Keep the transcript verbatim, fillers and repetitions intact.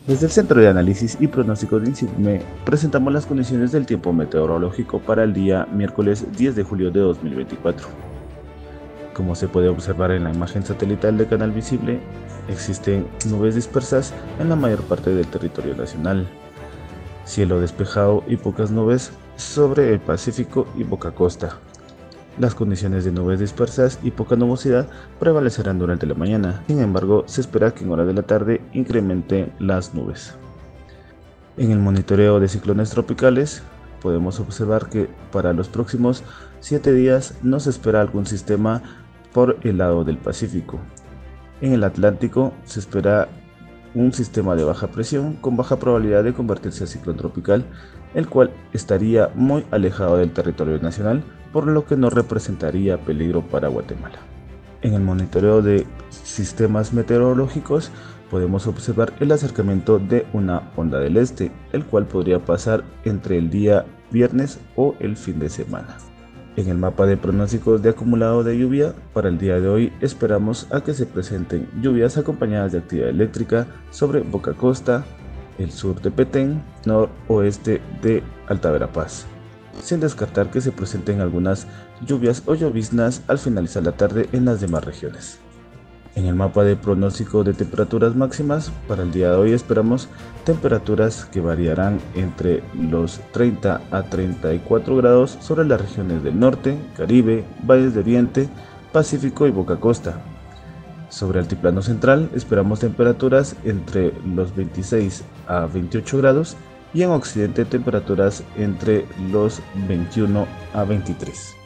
Desde el Centro de Análisis y Pronóstico de INSIGME presentamos las condiciones del tiempo meteorológico para el día miércoles diez de julio de dos mil veinticuatro. Como se puede observar en la imagen satelital de Canal Visible, existen nubes dispersas en la mayor parte del territorio nacional, cielo despejado y pocas nubes sobre el Pacífico y Boca Costa. Las condiciones de nubes dispersas y poca nubosidad prevalecerán durante la mañana, sin embargo se espera que en horas de la tarde incrementen las nubes. En el monitoreo de ciclones tropicales podemos observar que para los próximos siete días no se espera algún sistema por el lado del Pacífico. En el Atlántico se espera un sistema de baja presión con baja probabilidad de convertirse a ciclón tropical, el cual estaría muy alejado del territorio nacional, por lo que no representaría peligro para Guatemala. En el monitoreo de sistemas meteorológicos podemos observar el acercamiento de una onda del este, el cual podría pasar entre el día viernes o el fin de semana. En el mapa de pronósticos de acumulado de lluvia, para el día de hoy esperamos a que se presenten lluvias acompañadas de actividad eléctrica sobre Boca Costa, el sur de Petén, noroeste de Alta Verapaz, sin descartar que se presenten algunas lluvias o lloviznas al finalizar la tarde en las demás regiones. En el mapa de pronóstico de temperaturas máximas, para el día de hoy esperamos temperaturas que variarán entre los treinta a treinta y cuatro grados sobre las regiones del norte, Caribe, Valles de Oriente, Pacífico y Boca Costa. Sobre Altiplano Central esperamos temperaturas entre los veintiséis a veintiocho grados y en Occidente temperaturas entre los veintiuno a veintitrés.